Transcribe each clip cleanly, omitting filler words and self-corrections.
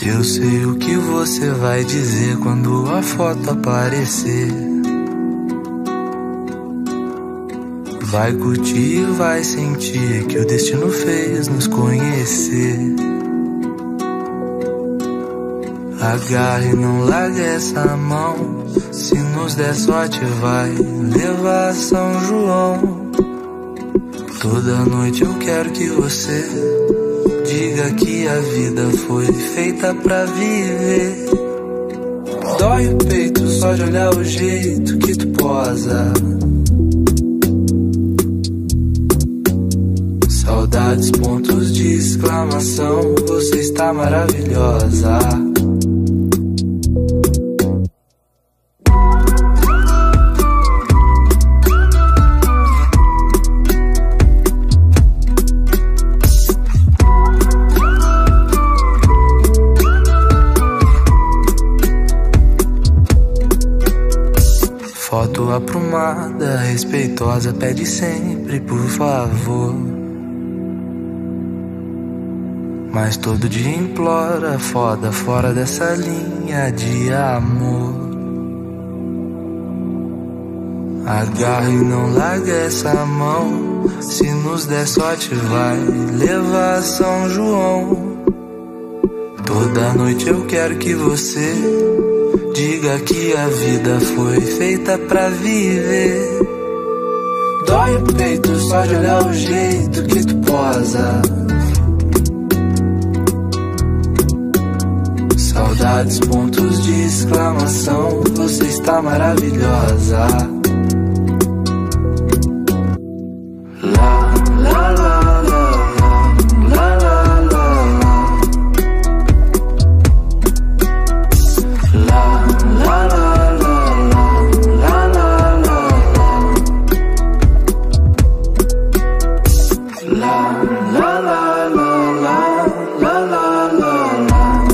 Eu sei o que você vai dizer quando a foto aparecer. Vai curtir e vai sentir que o destino fez nos conhecer. Agarre e não largue essa mão. Se nos der sorte vai levar a São João. Toda noite eu quero que você diga que a vida foi feita pra viver. Dói o peito só de olhar o jeito que tu posa. Saudades, pontos de exclamação. Você está maravilhosa. Foto aprumada, respeitosa, pede sempre por favor. Mas todo dia implora, foda, fora dessa linha de amor. Agarra e não larga essa mão. Se nos der sorte vai levar a São João. Toda noite eu quero que você diga que a vida foi feita pra viver. Dói o peito só de olhar o jeito que tu posa. Saudades, pontos de exclamação. Você está maravilhosa. Lá, lá, lá, lá, lá, lá, lá, lá. Lá, lá, lá, lá, lá, lá, lá, lá. Lá, lá, lá, lá, lá, lá, lá, lá.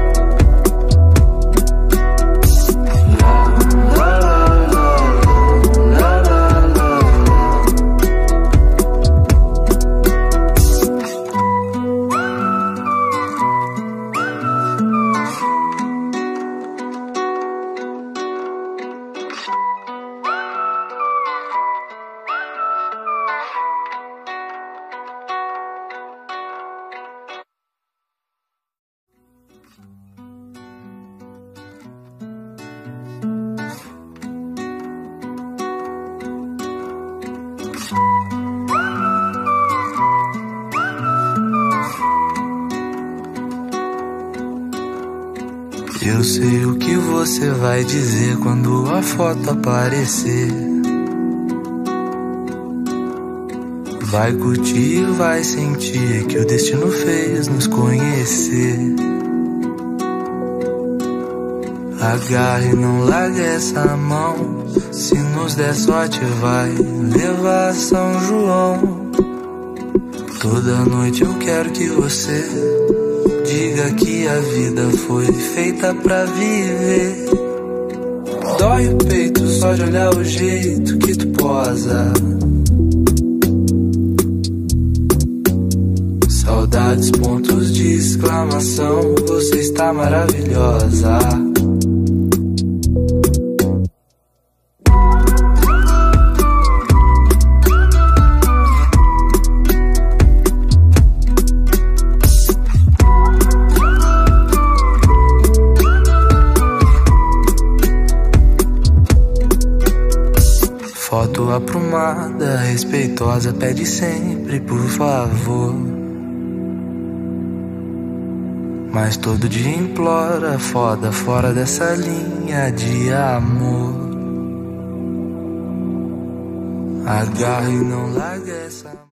Eu sei o que você vai dizer quando a foto aparecer. Vai curtir e vai sentir que o destino fez nos conhecer. Agarre e não largue essa mão. Se nos der sorte vai levar a São João. Toda noite eu quero que você diga que a vida foi feita pra viver. Dói o peito só de olhar o jeito que tu posa. Saudades, pontos de exclamação. Você está maravilhosa. Foto aprumada, respeitosa, pede sempre por favor. Mas todo dia implora, foda, fora dessa linha de amor. Agarre e não larga essa